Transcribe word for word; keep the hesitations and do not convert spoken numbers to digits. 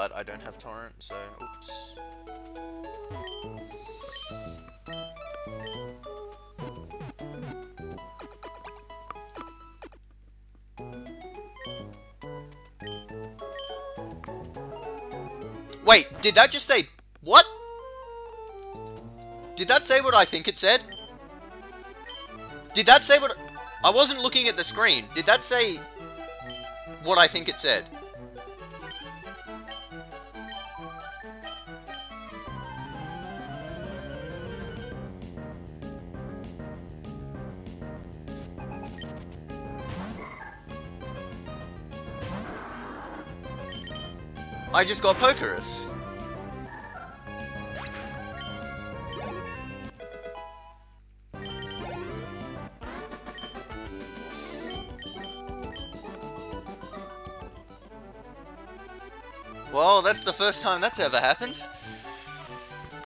but I don't have torrent, so oops. Wait, did that just say... What? Did that say what I think it said? Did that say what... I wasn't looking at the screen. Did that say... what I think it said? I just got Pokerus. Well, that's the first time that's ever happened.